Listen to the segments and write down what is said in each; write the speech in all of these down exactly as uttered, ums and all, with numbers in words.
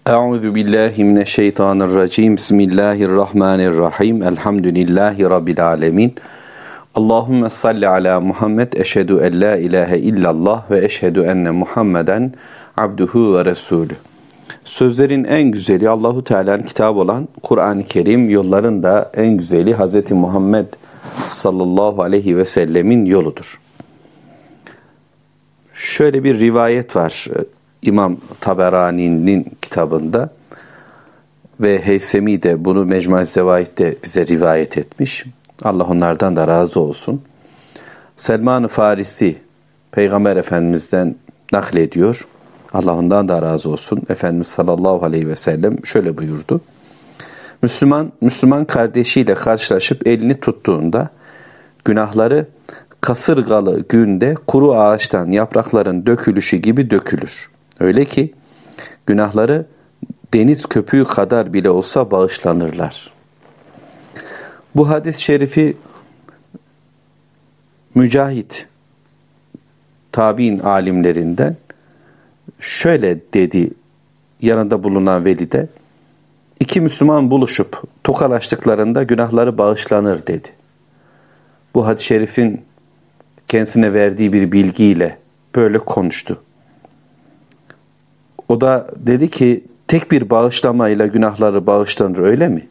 Euzu billahi mineşşeytanirracim. Bismillahirrahmanirrahim. Elhamdülillahi rabbil alamin. Allahumme salli ala Muhammed. Eşhedü en la ilahe illallah ve eşhedü enne Muhammeden abduhu ve resulü. Sözlerin en güzeli Allahu Teala'nın kitabı olan Kur'an-ı Kerim, yolların da en güzeli Hz. Muhammed sallallahu aleyhi ve sellemin yoludur. Şöyle bir rivayet var İmam Taberani'nin kitabında ve Heysemi de bunu Mecmu-i Zevaid'de bize rivayet etmiş. Allah onlardan da razı olsun. Selman-ı Farisi Peygamber Efendimiz'den naklediyor. Allah ondan da razı olsun. Efendimiz sallallahu aleyhi ve sellem şöyle buyurdu. Müslüman, Müslüman kardeşiyle karşılaşıp elini tuttuğunda günahları kasırgalı günde kuru ağaçtan yaprakların dökülüşü gibi dökülür. Öyle ki günahları deniz köpüğü kadar bile olsa bağışlanırlar. Bu hadis-i şerifi Mücahit tabi'in alimlerinden şöyle dedi yanında bulunan velide, iki Müslüman buluşup tokalaştıklarında günahları bağışlanır dedi. Bu hadis-i şerifin kendisine verdiği bir bilgiyle böyle konuştu. O da dedi ki tek bir bağışlamayla günahları bağışlanır, öyle mi?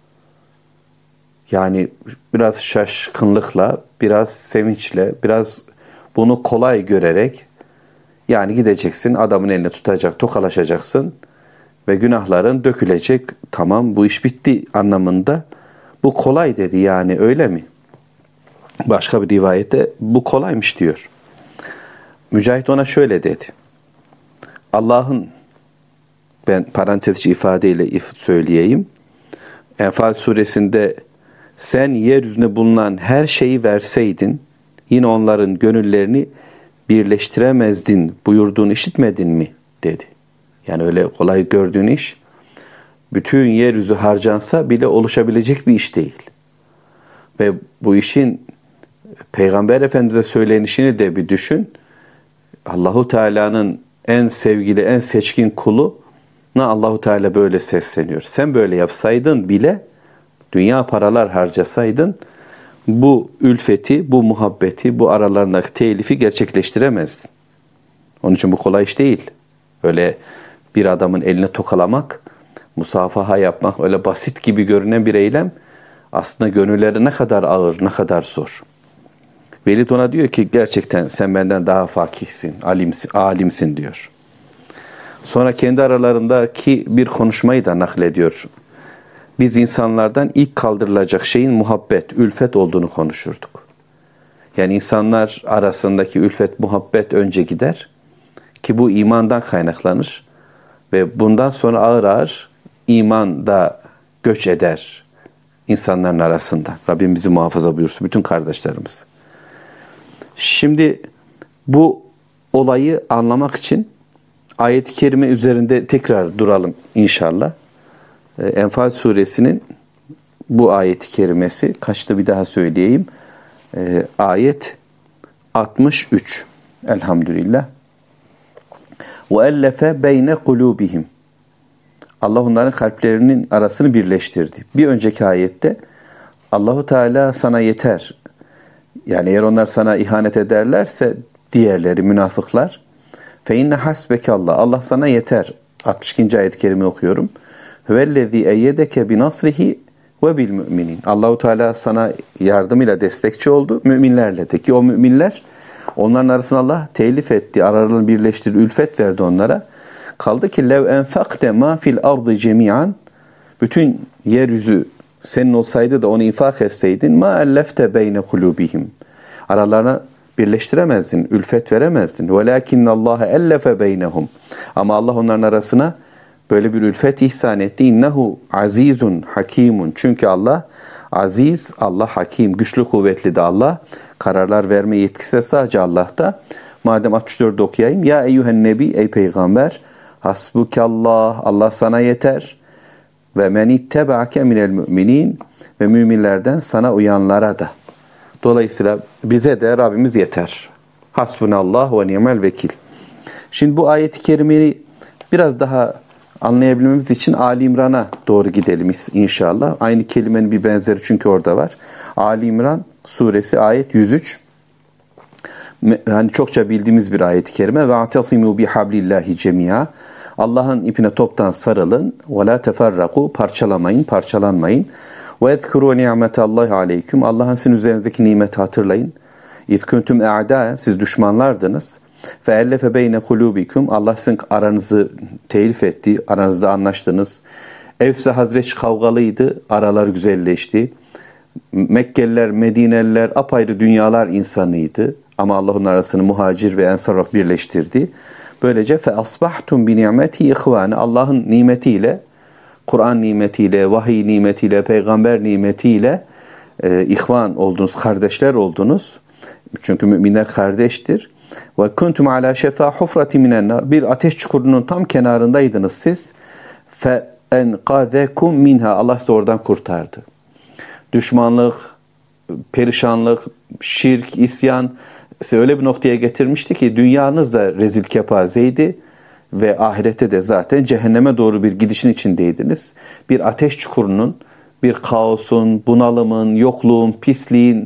Yani biraz şaşkınlıkla, biraz sevinçle, biraz bunu kolay görerek, yani gideceksin, adamın elini tutacak, tokalaşacaksın ve günahların dökülecek. Tamam, bu iş bitti anlamında. Bu kolay dedi, yani öyle mi? Başka bir rivayette bu kolaymış diyor. Mücahit ona şöyle dedi. Allah'ın, ben parantezci ifadeyle if söyleyeyim. Enfal suresinde sen yeryüzünde bulunan her şeyi verseydin yine onların gönüllerini birleştiremezdin buyurduğunu işitmedin mi dedi. Yani öyle kolay gördüğün iş bütün yeryüzü harcansa bile oluşabilecek bir iş değil. Ve bu işin Peygamber Efendimiz'e söylenişini de bir düşün. Allahu Teala'nın en sevgili, en seçkin kuluna Allahu Teala böyle sesleniyor. Sen böyle yapsaydın bile, dünya paralar harcasaydın, bu ülfeti, bu muhabbeti, bu aralarındaki telifi gerçekleştiremezdin. Onun için bu kolay iş değil. Öyle bir adamın eline tokalamak, musafaha yapmak öyle basit gibi görünen bir eylem, aslında gönülleri ne kadar ağır, ne kadar zor. Velid ona diyor ki gerçekten sen benden daha fakihsin, alimsin, alimsin diyor. Sonra kendi aralarındaki bir konuşmayı da naklediyor. Biz insanlardan ilk kaldırılacak şeyin muhabbet, ülfet olduğunu konuşurduk. Yani insanlar arasındaki ülfet, muhabbet önce gider ki bu imandan kaynaklanır ve bundan sonra ağır ağır iman da göç eder insanların arasında. Rabbim bizi muhafaza buyursun, bütün kardeşlerimiz. Şimdi bu olayı anlamak için ayet-i kerime üzerinde tekrar duralım inşallah. Enfal suresinin bu ayet-i kerimesi, kaçta bir daha söyleyeyim. E, ayet altmış üç. Elhamdülillah. وَاَلَّفَ بَيْنَ قُلُوبِهِمْ Allah onların kalplerinin arasını birleştirdi. Bir önceki ayette Allahu Teala sana yeter. Yani eğer onlar sana ihanet ederlerse diğerleri, münafıklar فَاِنَّ حَسْبَكَ Allah Allah sana yeter. altmış ikinci ayet-i kerime okuyorum. Huvellezî eyyedeke binasrihi ve bil müminin. Allahu Teala sana yardımıyla destekçi oldu müminlerle de, ki o müminler onların arasına Allah telif etti, aralarını birleştirdi, ülfet verdi onlara. Kaldı ki lev enfakte ma fil ardı cemian, bütün yeryüzü senin olsaydı da onu infak etseydin ma ellefte beyne kulubihim, aralarına birleştiremezdin, ülfet veremezdin. Velakinnallaha ellefe beynehum, ama Allah onların arasına böyle bir ülfet ihsan etti. İnnehu azizun hakimun. Çünkü Allah aziz, Allah hakim, güçlü kuvvetli de Allah. Kararlar verme yetkisi de sadece Allah'ta. Madem altmış dördü okuyayım. Ya eyyühen nebi, ey peygamber, hasbukallah, Allah sana yeter. Ve men ittebaake minel müminin, ve müminlerden sana uyanlara da. Dolayısıyla bize de Rabbimiz yeter. Hasbunallah ve ni'mel vekil. Şimdi bu ayet-i kerimeyi biraz daha anlayabilmemiz için Ali İmran'a doğru gidelim inşallah. Aynı kelimenin bir benzeri çünkü orada var. Ali İmran suresi ayet yüz üç. Yani çokça bildiğimiz bir ayet-i kerime. Ve atasimu bihablillahi cemia. Allah'ın ipine toptan sarılın. Ve la teferraku. Parçalamayın, parçalanmayın. Ve ezkuru ni'metallahi aleyküm. Allah'ın sizin üzerinizdeki nimeti hatırlayın. İz kuntum a'da, siz düşmanlardınız. Fe ellefe beyne kulubikum. Allah sizin aranızı telif etti. Aranızda anlaştınız. Evse Hazreç kavgalıydı. Aralar güzelleşti. Mekkeliler, Medineliler apayrı dünyalar insanıydı. Ama Allah onun arasını muhacir ve ensar olarak birleştirdi. Böylece fe asbahtum bi ni'meti ihvane. Allah'ın nimetiyle, Kur'an nimetiyle, vahiy nimetiyle, peygamber nimetiyle e, ihvan oldunuz, kardeşler oldunuz. Çünkü müminler kardeştir. Ve kuntum ala şefa hufrati minen nar. Bir ateş çukurunun tam kenarındaydınız siz. Fe enqazekum minha. Allah sizi oradan kurtardı. Düşmanlık, perişanlık, şirk, isyan sizi öyle bir noktaya getirmişti ki dünyanız da rezil kepazeydi ve ahirette de zaten cehenneme doğru bir gidişin içindeydiniz. Bir ateş çukurunun, bir kaosun, bunalımın, yokluğun, pisliğin,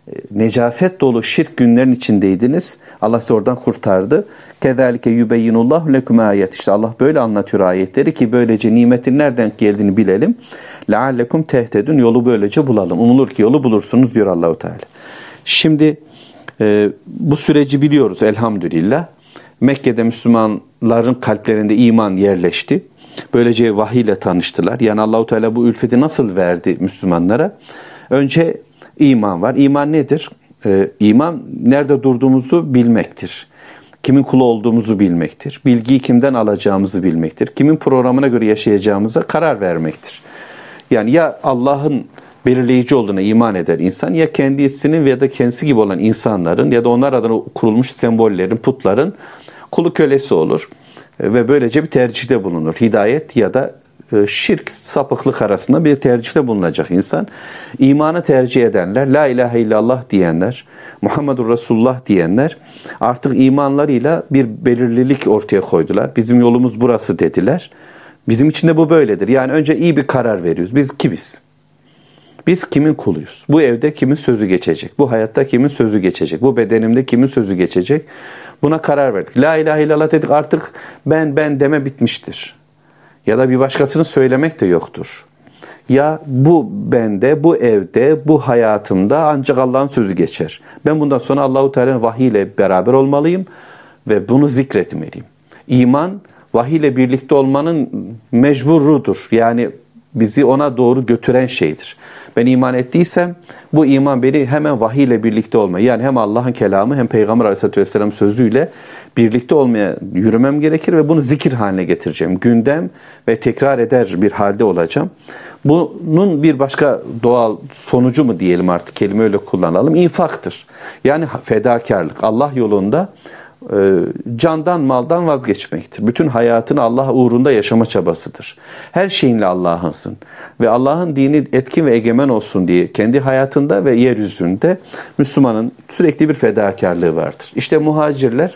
necaset dolu şirk günlerin içindeydiniz. Allah sizi oradan kurtardı. Kezalike yubeyyinullahu lekum ayet. İşte Allah böyle anlatıyor ayetleri ki böylece nimetin nereden geldiğini bilelim. Leallekum tehtedun. Yolu böylece bulalım. Umulur ki yolu bulursunuz diyor Allahu Teala. Şimdi e, bu süreci biliyoruz elhamdülillah. Mekke'de Müslümanların kalplerinde iman yerleşti. Böylece vahiy ile tanıştılar. Yani Allahu Teala bu ülfeti nasıl verdi Müslümanlara? Önce İman var. İman nedir? Ee, iman nerede durduğumuzu bilmektir. Kimin kulu olduğumuzu bilmektir. Bilgiyi kimden alacağımızı bilmektir. Kimin programına göre yaşayacağımıza karar vermektir. Yani ya Allah'ın belirleyici olduğuna iman eder insan, ya kendisinin veya da kendisi gibi olan insanların ya da onlar adına kurulmuş sembollerin, putların kulu kölesi olur. Ve böylece bir tercihte bulunur. Hidayet ya da şirk, sapıklık arasında bir tercihte bulunacak insan. İmanı tercih edenler, la ilahe illallah diyenler, Muhammedur Resulullah diyenler artık imanlarıyla bir belirlilik ortaya koydular. Bizim yolumuz burası dediler. Bizim için de bu böyledir. Yani önce iyi bir karar veriyoruz. Biz kimiz? Biz kimin kuluyuz? Bu evde kimin sözü geçecek? Bu hayatta kimin sözü geçecek? Bu bedenimde kimin sözü geçecek? Buna karar verdik. La ilahe illallah dedik, artık ben ben deme bitmiştir. Ya da bir başkasını söylemek de yoktur. Ya bu bende, bu evde, bu hayatımda ancak Allah'ın sözü geçer. Ben bundan sonra Allahu Teala'nın vahiy ile beraber olmalıyım ve bunu zikretmeliyim. İman, vahiy ile birlikte olmanın mecburudur. Yani bizi ona doğru götüren şeydir. Ben iman ettiysem bu iman beni hemen vahiy ile birlikte olmaya, yani hem Allah'ın kelamı hem Peygamber Aleyhisselatü Vesselam sözüyle birlikte olmaya yürümem gerekir ve bunu zikir haline getireceğim. Gündem ve tekrar eder bir halde olacağım. Bunun bir başka doğal sonucu mu diyelim, artık kelime öyle kullanalım, infaktır. Yani fedakarlık, Allah yolunda candan maldan vazgeçmektir. Bütün hayatını Allah uğrunda yaşama çabasıdır. Her şeyinle Allah'ınsın. Ve Allah'ın dini etkin ve egemen olsun diye kendi hayatında ve yeryüzünde Müslümanın sürekli bir fedakarlığı vardır. İşte muhacirler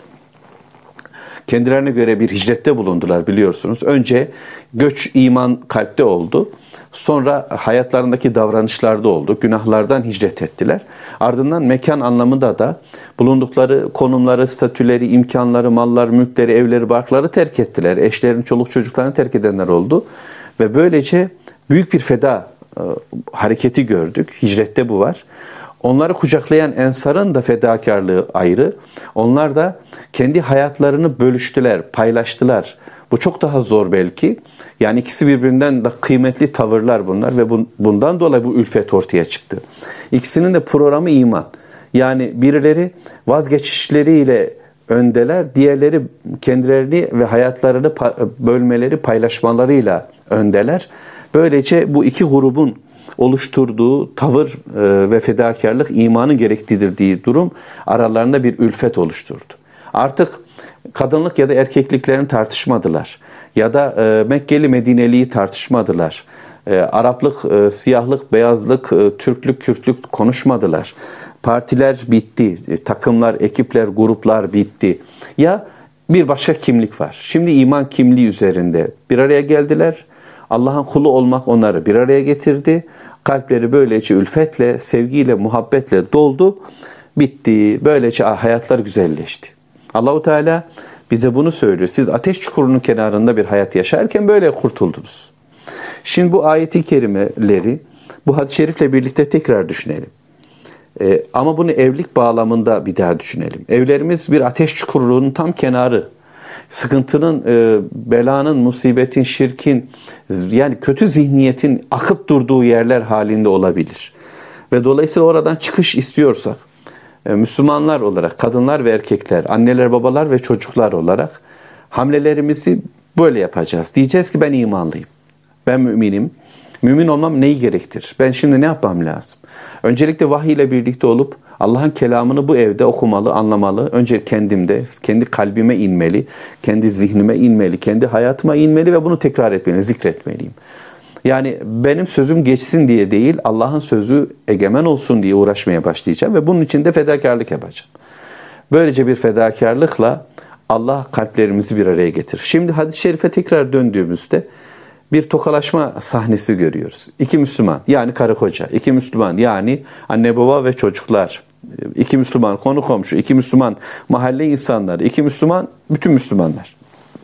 kendilerine göre bir hicrette bulundular biliyorsunuz. Önce göç, iman kalpte oldu. Sonra hayatlarındaki davranışlarda oldu. Günahlardan hicret ettiler. Ardından mekan anlamında da bulundukları konumları, statüleri, imkanları, mallar, mülkleri, evleri, barkları terk ettiler. Eşlerini, çoluk çocuklarını terk edenler oldu. Ve böylece büyük bir feda e, hareketi gördük. Hicrette bu var. Onları kucaklayan ensarın da fedakarlığı ayrı. Onlar da kendi hayatlarını bölüştüler, paylaştılar. Bu çok daha zor belki. Yani ikisi birbirinden de kıymetli tavırlar bunlar ve bundan dolayı bu ülfet ortaya çıktı. İkisinin de programı iman. Yani birileri vazgeçişleriyle öndeler, diğerleri kendilerini ve hayatlarını bölmeleri, paylaşmalarıyla öndeler. Böylece bu iki grubun oluşturduğu tavır ve fedakarlık imanın gerektirdiği durum aralarında bir ülfet oluşturdu. Artık kadınlık ya da erkekliklerini tartışmadılar. Ya da e, Mekkeli Medineliği tartışmadılar. E, Araplık, e, siyahlık, beyazlık, e, Türklük, Kürtlük konuşmadılar. Partiler bitti. E, takımlar, ekipler, gruplar bitti. Ya bir başka kimlik var. Şimdi iman kimliği üzerinde bir araya geldiler. Allah'ın kulu olmak onları bir araya getirdi. Kalpleri böylece ülfetle, sevgiyle, muhabbetle doldu. Bitti. Böylece hayatlar güzelleşti. Allahu Teala bize bunu söylüyor. Siz ateş çukurunun kenarında bir hayat yaşarken böyle kurtuldunuz. Şimdi bu ayeti kerimeleri bu hadis-i şerifle birlikte tekrar düşünelim. Ee, ama bunu evlilik bağlamında bir daha düşünelim. Evlerimiz bir ateş çukurunun tam kenarı. Sıkıntının, e, belanın, musibetin, şirkin, yani kötü zihniyetin akıp durduğu yerler halinde olabilir. Ve dolayısıyla oradan çıkış istiyorsak, e, Müslümanlar olarak, kadınlar ve erkekler, anneler, babalar ve çocuklar olarak hamlelerimizi böyle yapacağız. Diyeceğiz ki ben imanlıyım, ben müminim. Mümin olmam neyi gerektirir? Ben şimdi ne yapmam lazım? Öncelikle vahiy ile birlikte olup Allah'ın kelamını bu evde okumalı, anlamalı. Önce kendimde, kendi kalbime inmeli, kendi zihnime inmeli, kendi hayatıma inmeli ve bunu tekrar etmeli, zikretmeliyim. Yani benim sözüm geçsin diye değil, Allah'ın sözü egemen olsun diye uğraşmaya başlayacağım ve bunun için de fedakarlık yapacağım. Böylece bir fedakarlıkla Allah kalplerimizi bir araya getirir. Şimdi hadis-i şerife tekrar döndüğümüzde bir tokalaşma sahnesi görüyoruz. İki Müslüman, yani karı koca, iki Müslüman, yani anne baba ve çocuklar, iki Müslüman konu komşu, iki Müslüman mahalle insanları, iki Müslüman bütün Müslümanlar.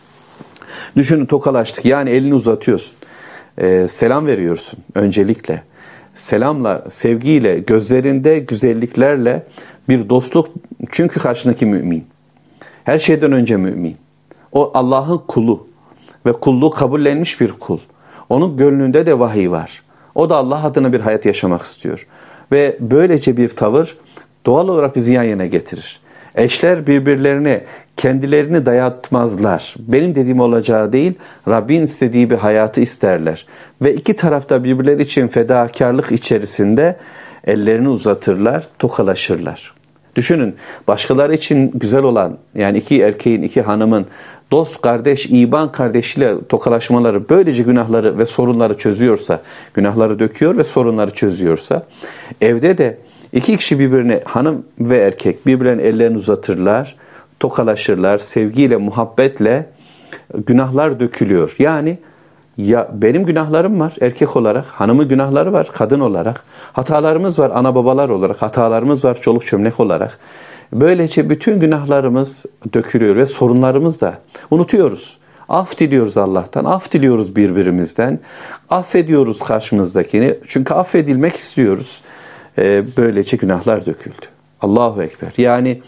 Düşünün, tokalaştık, yani elini uzatıyorsun, ee, selam veriyorsun öncelikle. Selamla, sevgiyle, gözlerinde güzelliklerle bir dostluk, çünkü karşındaki mümin. Her şeyden önce mümin. O Allah'ın kulu. Ve kulluğu kabullenmiş bir kul. Onun gönlünde de vahiy var. O da Allah adına bir hayat yaşamak istiyor. Ve böylece bir tavır doğal olarak bizi yan yana getirir. Eşler birbirlerine kendilerini dayatmazlar. Benim dediğim olacağı değil, Rabbin istediği bir hayatı isterler. Ve iki tarafta birbirleri için fedakarlık içerisinde ellerini uzatırlar, tokalaşırlar. Düşünün, başkaları için güzel olan, yani iki erkeğin, iki hanımın dost kardeş, iman kardeşiyle tokalaşmaları böylece günahları ve sorunları çözüyorsa, günahları döküyor ve sorunları çözüyorsa, evde de iki kişi birbirine, hanım ve erkek birbirlerine ellerini uzatırlar, tokalaşırlar, sevgiyle, muhabbetle günahlar dökülüyor. Yani ya benim günahlarım var erkek olarak, hanımın günahları var kadın olarak, hatalarımız var ana babalar olarak, hatalarımız var çoluk çömlek olarak. Böylece bütün günahlarımız dökülüyor ve sorunlarımız da unutuyoruz. Af diliyoruz Allah'tan, af diliyoruz birbirimizden, affediyoruz karşımızdakini. Çünkü affedilmek istiyoruz. Ee, böylece günahlar döküldü. Allahu Ekber. Yani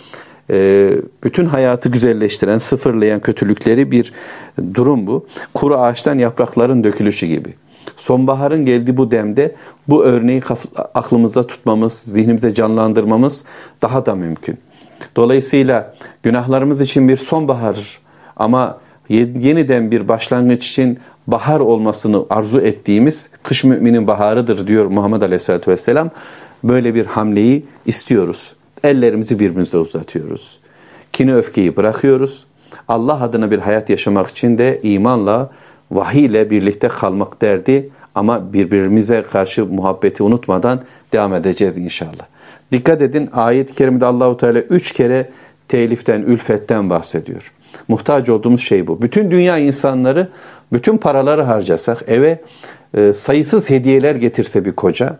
e, bütün hayatı güzelleştiren, sıfırlayan kötülükleri bir durum bu. Kuru ağaçtan yaprakların dökülüşü gibi. Sonbaharın geldiği bu demde bu örneği aklımızda tutmamız, zihnimize canlandırmamız daha da mümkün. Dolayısıyla günahlarımız için bir sonbahar ama yeniden bir başlangıç için bahar olmasını arzu ettiğimiz kış müminin baharıdır diyor Muhammed Aleyhisselatü Vesselam. Böyle bir hamleyi istiyoruz. Ellerimizi birbirimize uzatıyoruz. Kini öfkeyi bırakıyoruz. Allah adına bir hayat yaşamak için de imanla, vahiy ile birlikte kalmak derdi ama birbirimize karşı muhabbeti unutmadan devam edeceğiz inşallah. Dikkat edin, ayet-i kerimede Allahu Teala üç kere teliften, ülfetten bahsediyor. Muhtaç olduğumuz şey bu. Bütün dünya insanları bütün paraları harcasak, eve e, sayısız hediyeler getirse bir koca,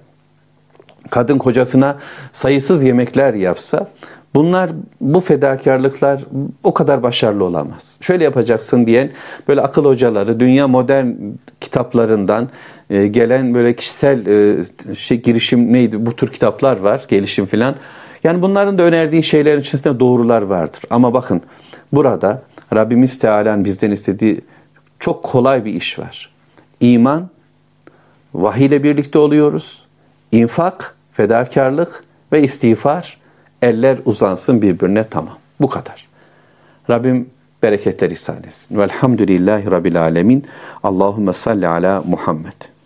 kadın kocasına sayısız yemekler yapsa, bunlar, bu fedakarlıklar o kadar başarılı olamaz. Şöyle yapacaksın diyen böyle akıl hocaları, dünya modern kitaplarından e, gelen böyle kişisel e, şey, girişim neydi, bu tür kitaplar var, gelişim filan. Yani bunların da önerdiği şeylerin içerisinde doğrular vardır. Ama bakın, burada Rabbimiz Teala'nın bizden istediği çok kolay bir iş var. İman, vahiy ile birlikte oluyoruz. İnfak, fedakarlık ve istiğfar, eller uzansın birbirine, tamam. Bu kadar. Rabbim bereketler ihsan etsin. Velhamdülillahi Rabbil alemin. Allahümme salli ala Muhammed.